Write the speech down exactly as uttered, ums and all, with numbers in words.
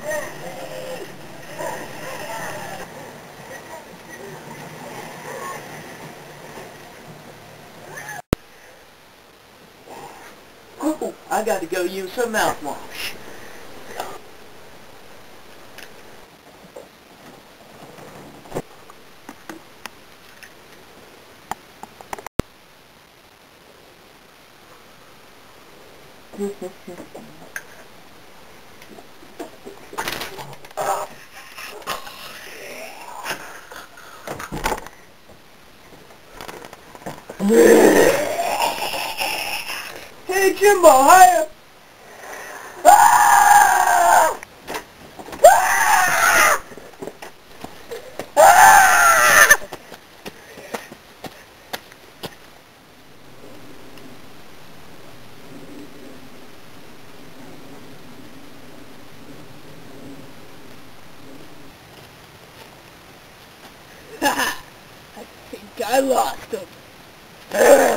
Oh, I got to go use some mouthwash. Hey Jimbo, hiya! Ah! Ah! Ah! I think I lost him.